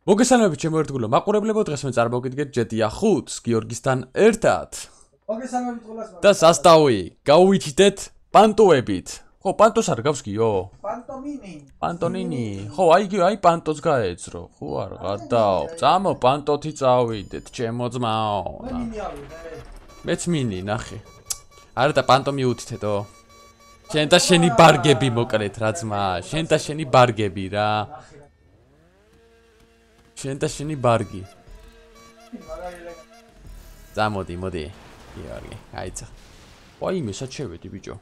მოგესალმებით ჩემო ერთგულო მაყურებლებო, დღეს მე წარმოგიდგენთ ჯეტია 5-ს გიორგისთან ერთად. მოგესალმებით ყველას. და სასტავი გავიჩიტეთ პანტოებით. ხო, პანტოს არ გავს გიო? პანტონინი. ხო, აი პანტოს გაეცრო. ხო, არ გადაო. წამო პანტოთი წავიდეთ, ჩემო ძმაო. მეც მინი, ნახე. არა და პანტო მიუთითეთო. შენ და შენი ბარგები მოკლეთ რა ძმა, შენ და შენი ბარგები რა. შენ და შენი ბარგი. წამოდი, მოდი. იარგი, აიცა. ვაიმე, საჩევედი ბიჭო.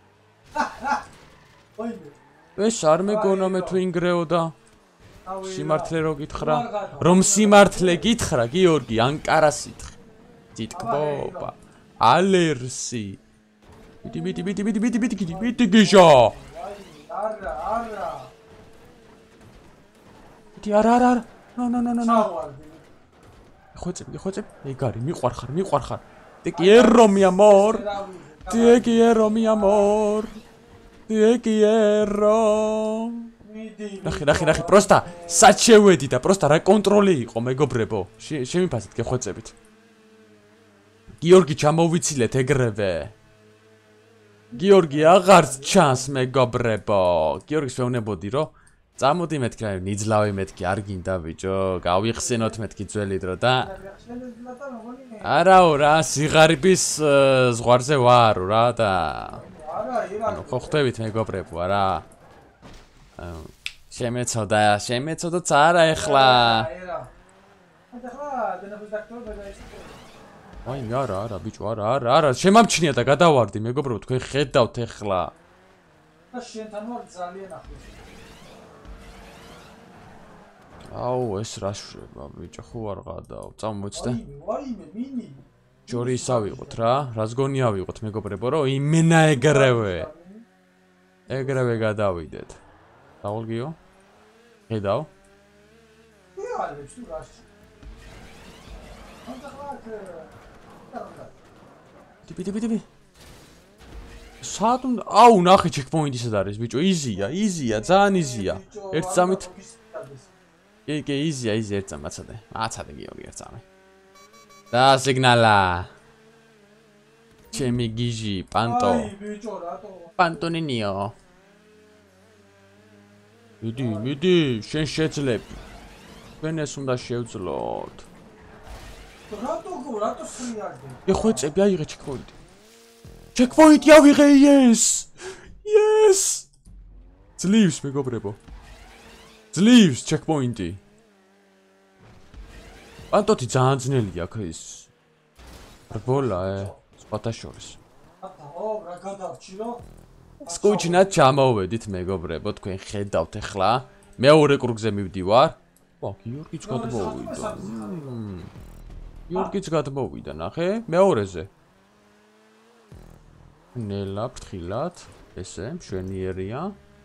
ეს არ მეგონა მე თუ ინგრეოდა. სიმართლე რო გითხრა, რომ სიმართლე გითხრა, გიორგი, ანკარას ითხრა. ძიტკბობა. ალერსი. ბიდი გიჟა. ბიდი არა. No. Ხოცებ. ეგარი, მიყვარხარ. Te quiero, mi amor. Te quiero. ნახე, პროსტა საჩევედი და პროსტა რა კონტროლი იყო, მეგობრებო. შემიფასეთ გეხოცებით. გიორგი ჩამოვიცილეთ ეგრევე. გიორგი აღარც ჩანს, მეგობრებო. გიორგის ვეუბნებოდი, რომ წამოდი მეთქი, ნიძლავი მეთქი, არ გინდა ბიჭო, გავიხსენოთ მეთქი ძველი დრო და არაო რა, სიღარიბის ზღვარზე ვარო რა და ანუ ხო ხვდებით მეგობრებო, არა შემეცოდა цара ეხლა აი არა ბიჭო, არა შემამჩნია და გადავარდი მეგობრებო, თქვენ ხედავთ ეხლა და შენთან ვარ ძალიან ახლოს. აუ ეს რა შვება ბიჭო, ხო არ გადაო, წამოწდე. ვაიმე, მინი. ჯორი ისავიღოთ რა, რას გონი ავიღოთ მეგობრებო, რომ იმენა ეგრევე გადავიდეთ. დაულგიო? ხედავ? იალებს თუ რაში. ტიპი. საათუნ, აუ ნახე ჩეკპოინტი სად არის ბიჭო, იზია, ძალიან იზია. ერთ წამით კი, იზია, ერთ წამი მაცადე გიორგი ერთ წამი. და სიგნალა. ჩემი გიჟი, პანტო. აი, ბიჭო, რატო? პანტონინიო. მიდი, შენ შეძლები. თქვენ ეს უნდა შევძლოთ. რატო სრიალდი? ეხოცები, აიღე ჩეკპოინტი. ჩეკპოინტი ავიღე, yes! ძლივს მეგობრებო. ძლივს ჩეკპოინტი. პანტოთი ძალიან ძნელია აქ ის. რბოლა, სპათა შორის. რა გადავჭირო? სკუჩნად ჩამოვედით მეგობრებო, თქვენ ხედავთ ახლა. მეორე კრუგზე მივდივარ. გიორგიც გადმოვიდა, ნახე, მეორეზე. ნელა ფრთხილად, ესე მშვენიერია.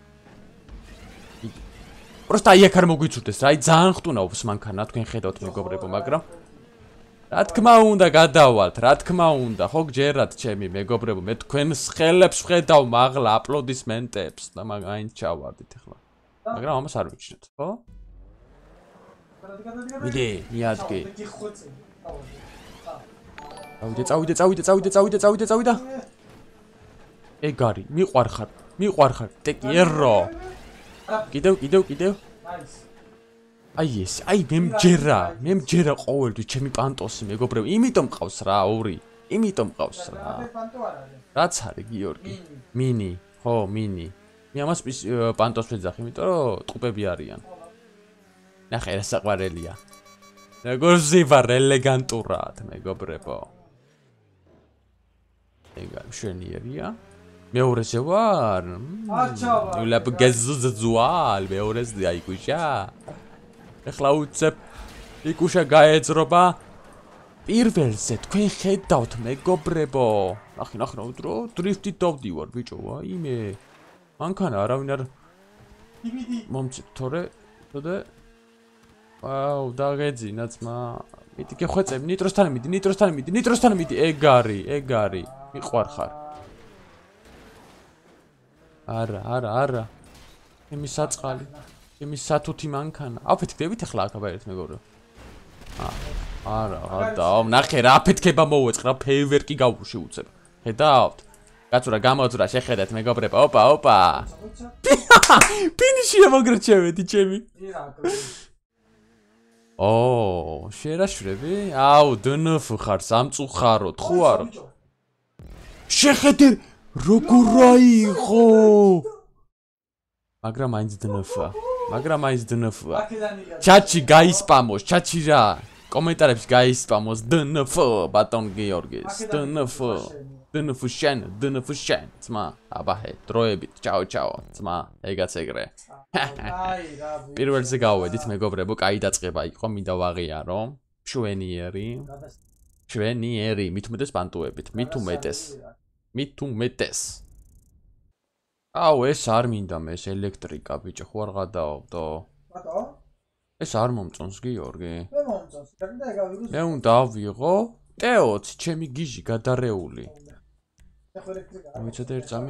პროსტა აი აქ არ მოგვიცურდეს რა, აი ძალიან ხტუნაობს მანქანა, თქვენ ხედავთ მეგობრებო, მაგრამ რა თქმა უნდა გადავალთ, რა თქმა უნდა, ხო გჯერათ ჩემი მეგობრებო, მე თქვენს ხელებს ვხედავ მაღლა აპლოდისმენტებს და მაინც ჩავარდით ახლა. მაგრამ ამას არ ვიჩნევთ, ხო? მიდი, მიადგე. წავიდე. ეგარი, მიყვარხარ, te quiero. კიდევ. აი ეს, მე მჯერა ყოველთვის ჩემი პანტოსი მეგობრებო, იმიტომ ყავს რა, ორი. იმიტომ ყავს რა. რაც არის გიორგი? მინი, ხო, მინი. მე ამას პანტოს ვეძახი, იმიტომ რომ ტყუპები არიან. ნახე რა საყვარელია. როგორ ზივა ელეგანტურად მეგობრებო. ეგარი მშვენიერია. მეორეზე ვარ. ვილაპ გეზუზუალ მეორეზე აიკუშა. ეხლა უცებ იკუშა გაეძრობა პირველზე, თქვენ ხედავთ მეგობრებო. ნახე უდრო დრიფტით დავდივარ ბიჭო, ვაიმე. მანქანა არავინ არ მომწით თორე აუ დაგეძინა ძმა. მიდი გეხვეწებ, ნიტროსთან მიდი. ეგარი. მიყვარხარ. არა. იმის საწყალი. იმის სათუთი მანქანა. აფეთქდებით ახლა აკაბერეთ მეგობრებო. არა, გადაო, ნახე რა აფეთქება მოვეწყრა, ფეივერკი გავუში უცებ. ხედავთ? კაცურა გამოძრა, შეხედეთ მეგობრებო. ოპა. ფინიშია მოგრჩევედი ჩემი. შერაშვრები? აუ, დნფ ხარ, სამწუხაროდ, ხო არა? შეხედე, როგორ აიღო? მაგრამ აინც დნფ-ა. ჩატში გაისპამოს, ჩატში რა? კომენტარებში გაისპამოს დნფ, ბატონ გიორგის, დნფ შენ, ძმა. აბაჰე, დროებით, ჩაო, ძმა, ეგაც ეგრე. პირველზე გავვედით მეგობრებო, კაი დაწყება იყო, მინდა ვაღიარო. შვენიერი, მით უმეტეს პანტუებით, მით უმეტეს. აუ, ეს არ მინდა მე, ეს ელექტრიკა ბიჭო, ხო არ გადაავდო. ბატო? ეს არ მომწონს გიორგი. მე მომწონს, და გავიგოს. მე უნდა ავიღო ტეოც, ჩემი გიჟი გადარეული. ეხლა ელექტრიკა. მიცოდე ერწამი?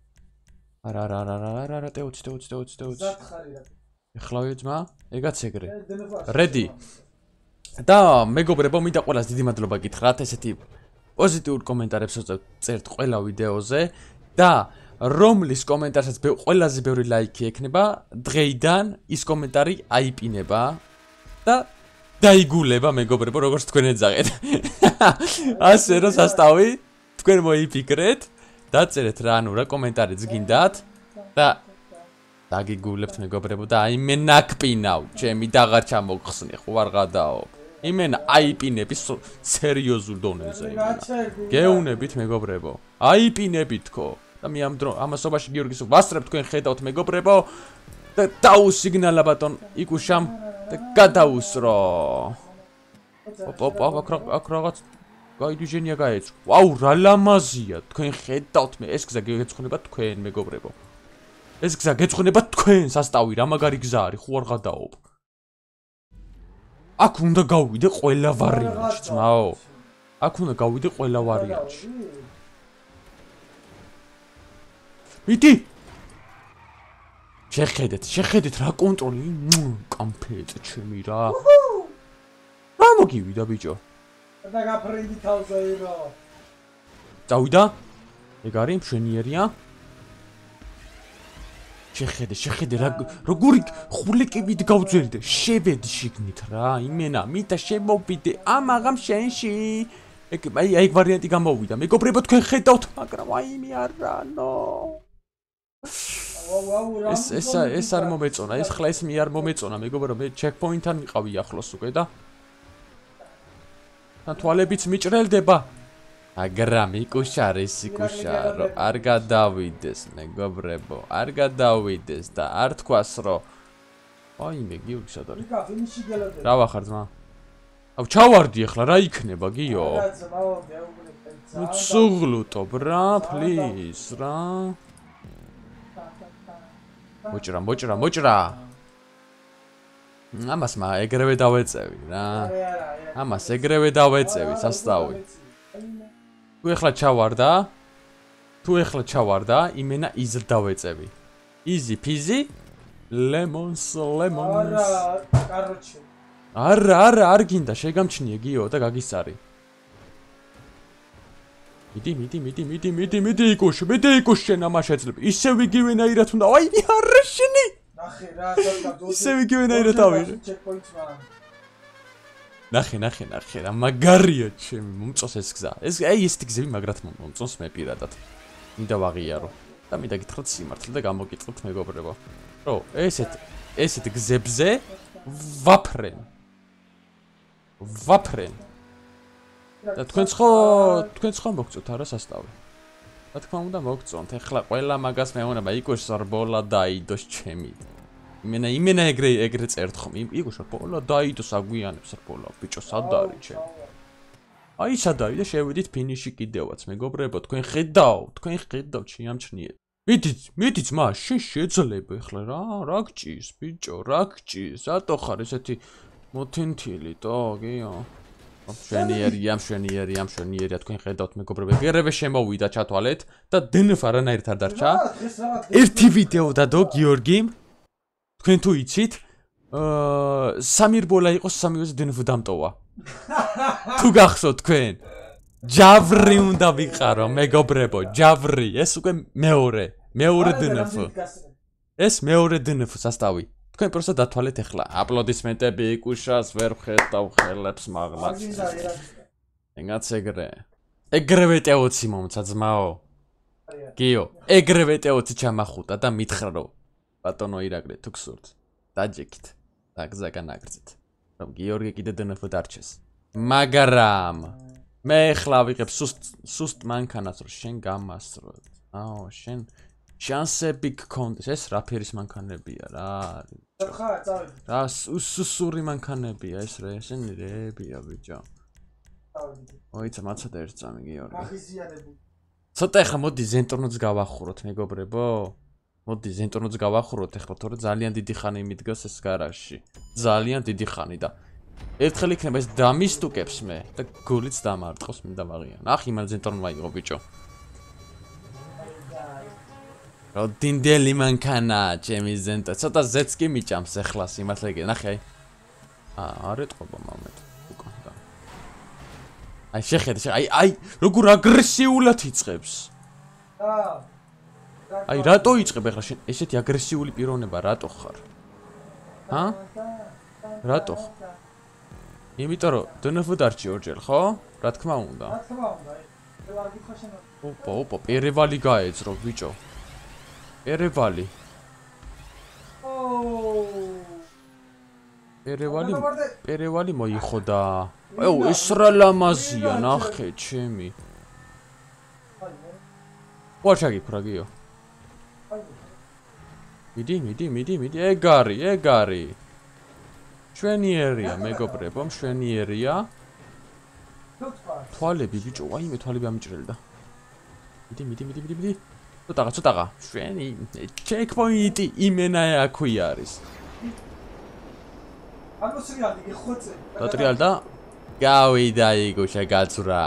არა, ტეოც. ზათხარი რა. ეხლავე ძმა, ეგაც ეგრე. რედი. და მეგობრებო, მინდა ყველას დიდი მადლობა გითხრათ, ესეთი პოზიტიურ კომენტარებს წერთ ყველა ვიდეოზე და რომლის კომენტარსაც ყველაზე ბევრი ლაიქი ექნება, დღეიდან ის კომენტარი აიპინება და დაიგულება მეგობრებო, როგორც თქვენ ეძახეთ. ასე რომ სასტავი, თქვენ მოიფიქრეთ, დაწერეთ რა, რა კომენტარიც გინდათ და დაგიგულებთ მეგობრებო და აი მე ნაკპინავ, ჩემი დაღარ ჩამოგხსნი, ხო არ გადაო. იმენა აიპინები სერიოზულ დონეზე იმენა. გეუნებით მეგობრებო. აიპინებით თქო. და მე ამასობაში გიორგის ვასწრებ თქვენ ხედავთ მეგობრებო და დაუსიგნალა ბატონ იკუშამ და გადაუსრო. აქ რაღაც გაიდიჟენია გაეწრო. ვაუ, რა ლამაზია, თქვენ ხედავთ მე ეს გზა გეცხუნება თქვენ მეგობრებო. ეს გზა გეცხუნება თქვენ სასტავი, რა მაგარი გზა არის, ხო არ გადაობ. აქ უნდა გავიდე ყველა ვარიანტში, ძმაო. აქ უნდა გავიდე ყველა ვარიანტში. მიდი! შეხედეთ რა კონტროლი, კამფეტ ჩემი რა. რა მოგივიდა ბიჭო? და გაფრინდი თავზე ირო. წავიდა? ეგ არის მშვენიერია? შეხედე რა როგორი ხულიკებით გავძვერდე, შევედი შიგნით რა, იმენა, მითა შემოვიდე ამაღამ შენში. აი ვარიანტი გამოვიდა. მეგობრებო თქვენ ხედავთ, მაგრამ აი მე არანო. ეს არ მომეწონა, ეს ხლა ეს მე არ მომეწონა, მეგობრებო, მე ჩეკპოინტთან მიყავი ახლოს უკვე და თვალებიც მიჭრელდება. მაგრამ იკუშარო, არ გადავიდეს, მეგობრებო, არ გადავიდეს და არ თქვას რომ აი მე გიორგი სად არის? რა ვახარ ძმა? აუ ჩავარდი ახლა რა იქნება გიო? ცუღლუტობ რა, პლიზ რა. მოჭრა. ამას ეგრევე დავეწევი რა. ამას ეგრევე დავეწევი სასტავი. თუ ეხლა ჩავარდა, იმენა იზრ დავეწევი. Easy peasy, lemons. არა, არ გინდა, შეგამჩნიე გიო და გაგისწარი. მიდი იკუშ შენ ამას შეძლებ. ისევ იგივენაირად უნდა. აი, არა შენი. ნახე რა, სათქო. ისევ იგივენაირად ავიღე. ნახე რა, მაგარია ჩემი, მომწონს ეს გზა. აი ესეთი გზები მაგრად მომწონს მე პირადად. მინდა ვაღიარო და მინდა გითხრათ სიმართლე და გამოგიტყოთ მეგობრებო. რომ ესეთ გზებზე ვაფრენ. და თქვენც ხო მოგწოთ არა სასტავი. რა თქმა უნდა მოგწონთ. ეხლა ყველა მაგას მეუბნება იკუშ სარბოლა დაიდოს ჩემი. იმენა ეგრე წერთ ხომ. იკუშ სარბოლა დაიდოს აგვიანებს სარბოლა. ბიჭო სად არის ჩემი? აი სად არის და შევიდით ფინიში კიდევაც მეგობრებო, თქვენ ხედავთ, შეამჩნიეთ. მიდი ძმა, შენ შეძლებ ეხლა რა გჭირს ბიჭო, რა გჭირს? რატო ხარ ესეთი მოთენთილი თო, გიო? მშვენიერია, თქვენ ხედავთ მეგობრებო, ეგრევე შემოვიდა ჩათვალეთ და დნფ არანაირად არ დარჩა. ერთი ვიდეო დადო გიორგიმ თქვენ თუ იცით სამი რბოლა იყო სამივეზე დნფ დამტოვა თუ გახსოვთ თქვენ ჯავრი უნდა ვიყარო მეგობრებო ჯავრი ეს უკვე მეორე დნფ ეს მეორე დნფ სასტავი თქვენ პროსტა დათვალეთ ახლა აპლოდისმენტები იკუშას ვერ ხედავ ხელებს მაღლაც ეგაც ეგრევე ტეოცი მომცა ძმაო გიო ეგრევე ტეოცი ჩამახუტა და მითხრა რომ ბატონო ირაკლი თუ გსურთ დაჯექით დაგზაგან აგრძით რომ გიორგი კიდე დნფ დარჩეს მაგრამ მე ხლა ვიღებ სუსტ მანქანას რომ შენ გამასწრო აო შენ შანსები გქონდეს ეს რა ფერის მანქანებია რა რა სუსური მანქანებია ეს რა ესენი რებია ბიჭო ოიცა მაცადა ერთ წამი გიორგი ცოტა ხა მოდი ზენტორნოც გავახუროთ მეგობრებო მოდი ზენტორნოც გავახუროთ ახლა თორე ძალიან დიდი ხანი მიდგას ეს გარაჟში ძალიან დიდი ხანი და ერთხელ იქნება ეს დამისტუკებს მე და გულიც დამარტყოს მინდა ვაღიან ახ იმან ზენტორნმა იყო ბიჭო როდინდელი მანქანა ჩემი ზენტა ცოტა ზეც კი მიჭამს ახლა სიმართლე კი ნახე არ ეტყობა მომენტ უკან და აი შეხედე აი როგორ აგრესიულად იწყებს აი რატო იწყებ ახლა შენ ესეთი აგრესიული პიროვნება რატო ხარ რატო იმიტომ რომ დნფ დარჩი ორჯერ ხო რა თქმა უნდა ოპა პერევალი გაეძრო ბიჭო ერევალი ერევალი მოიხოდა აუ ეს რა ლამაზია ნახე ჩემი ვაჩაგი ფრაგიო მიდი ეგარი შვენიერია მეგობრებო შვენიერია თვალები ბიჭო ვაიმე თვალები ამიჭრელდა მიდი ცოტაღა შვენი ჩეკპოინტი იმენა აქვი არის დატრიალდა გავიდა იგუშა გაცურა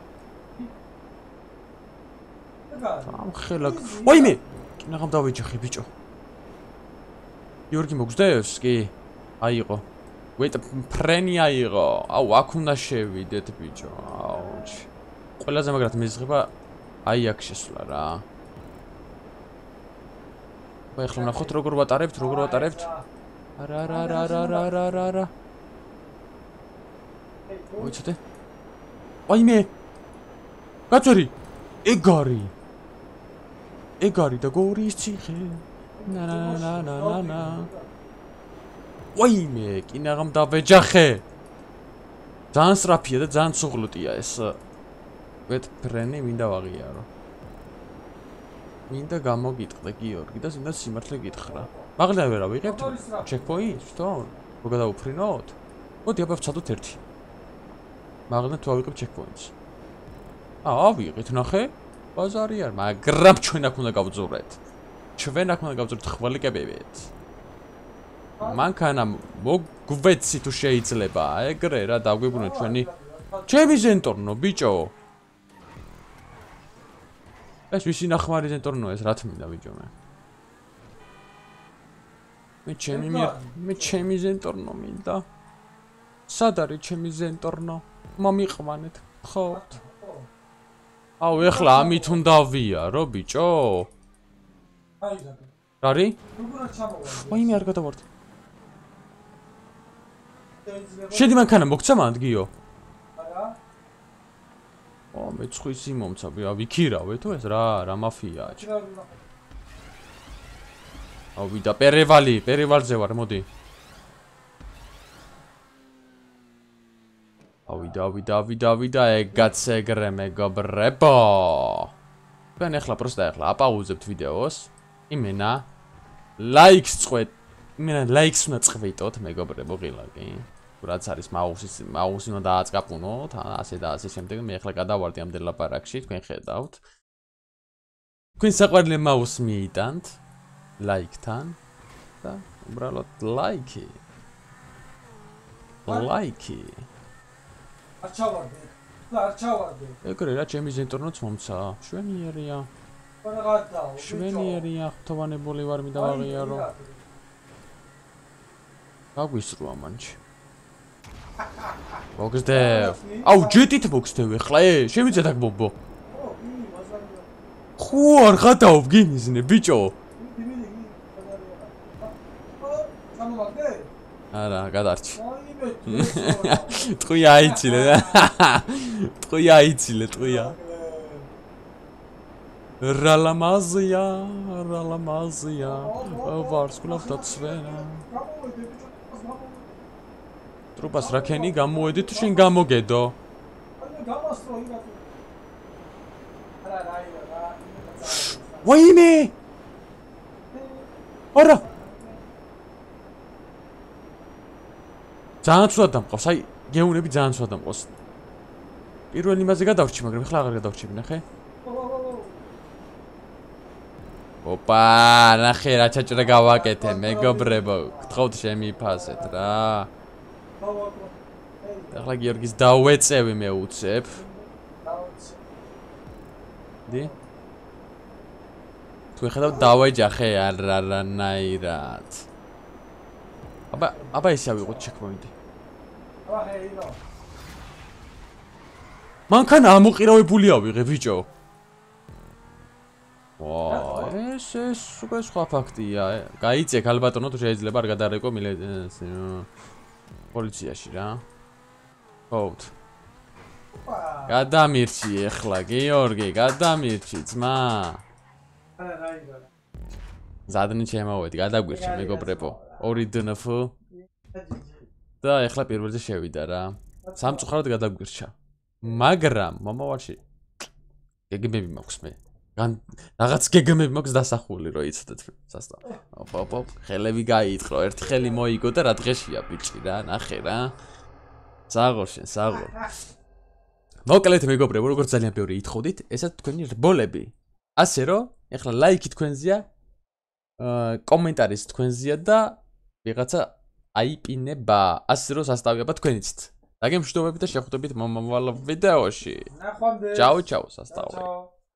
ამ ხელა ვაიმე კინაღამ დავეჯახე ბიჭო გიორგი მოგზდევს კი აიყო ვეთ ფრენი აიღო აუ აქ უნდა შევიდეთ ბიჭო აუჩ ყველაზე მაგრად მეზღება აი აქ შესვლა რა ახლა ნახოთ როგორ ვატარებთ არა მოიცადე აიმე გაწერი ეგარი და გორის ციხე ნა აიმე კინაღამ დავეჯახე ძალიან სრაფია და ძალიან ცუღლუტია ეს ვეთ ფრენი მინდა ვაღიარო მინდა გამოგიტყდა გიორგი და მინდა სიმართლე გითხრა. მაღლა ვერა ვიღებთ ჩეკპოინტს, თო? რო გადაუფრინოთ? მოდი აბა ვცადოთ ერთი. მაღლა თუ ავიღებ ჩეკპოინტს. ავიღეთ, ნახე? ბაზარი არ, მაგრამ ჩვენ აქ უნდა გავძურეთ. ჩვენ აქ უნდა გავძურეთ ხვალიკებებით. მანქანა მოგვეცი თუ შეიძლება, ეგრე რა დაგვიბრუნოთ ჩვენი ჩემი ზენტორნო ბიჭო. ეს ვისი ნახმარი ზენტორნოა ეს რა თმინდა ბიჭო მე. მე ჩემი ზენტორნო მინდა. სად არის ჩემი ზენტორნო? მომიყვანეთ, ხო? აუ ეხლა ამით უნდა ვიარო ბიჭო. არის? ვაიმე არ გადავარდ. შედი მანქანა მოგცა მანდ გიო? მე ცხვისი მომცა, ვიქირავე თუ ეს რა მაფიაა. აუ ვიდა პერევალზე ვარ, მოდი. აუ ვიდა, ეგაც ეგრე მეგობრებო. თქვენ ახლა პროსტა ახლა აპაუზებთ ვიდეოს. იმენა ლაიქს წყვეთ. იმენა ლაიქს უნდა წყვეტოთ მეგობრებო ღილა კი. რაც არის მაუსი უნდა დააწყაპუნოთ, ასე და ასე შემდეგ. მე ახლა გადავარდი ამდენ ლაპარაკში, თქვენ ხედავთ. თქვენ საყვარელი მაუსს მიიტანთ ლაიქთან და უბრალოდ ლაიქი. არ ჩავარდე. ეგრე რა ჩემი ზენტორნოც მომცა. შვენიერია, ხთოვანებული ვარ მინდა ვაღიარო. გაგვისროა მანჩი. მოგზდევ. აუ, ჯეტით მოგზდევ ახლა, შემიძლია დაგბობო. ხო, არ ხატავ გიმიზნე, ბიჭო. არა, გადარჩი. ტყვია აიცილე. ტყვია აიცილე, ტყვია. რალამაზია, რალამაზია. ვარსკვლავ დაცვენა. ტრუპას რაკენი გამოვედი თუ შენ გამოგედო? ვაიმე! არა! ძალიან ცუდად დამყავს, აი, გეუნები ძალიან ცუდად დამყავს. პირველ იმაზე გადავრჩი, მაგრამ ახლა აღარ გადავრჩები, ნახე. ოპა, ნახე რა ჩაჭრა გავაკეთე, მეგობრებო, გთხოვთ შემიფასეთ რა. ახლა გიორგის დავეწევი მე უცებ. დი? თუ ხედავ დავეჯახე არანაირად. აბა ისე ავიღოთ ჩეკპოინტი. მანქან ამოყირავებული ავიღე ბიჭო. ვა, ეს სხვა ფაქტია. გაიწე ქალბატონო თუ შეიძლება არ გადარეკო პოლიციაში რა. ხოთ. გადამირჩი ახლა გიორგი, გადამირჩი ძმა. ზადნი შემოვედი, გადაგვირჩი მეგობრებო. 2 დნფ. და ახლა პირველზე შევიდა რა. სამწუხაროდ გადაგვირჩა. მაგრამ მომავალში გეგმები მაქვს მე. რაღაც გეგმები მაქვს დასახული რომ იცოდეთ სასტავ. ოპ, ხელები გაითხრო, ერთი ხელი მოიგო და რა დღეშია ბიჭი რა, ნახე რა. საღორ შენ, საღორ. მოკლედ მეგობრებო, როგორც ძალიან ბევრი ითხოვდით, ესა თქვენი რბოლები. ასე რომ, ეხლა ლაიქი თქვენზეა, კომენტარი თქვენზეა და ვიღაცა აიპინება. ასე რომ სასტავება თქვენიცით. დაგემშვიდობებით და შეხვდებით მომავალ ვიდეოში. ნახვამდის. ჩაო, ჩაო, სასტავი.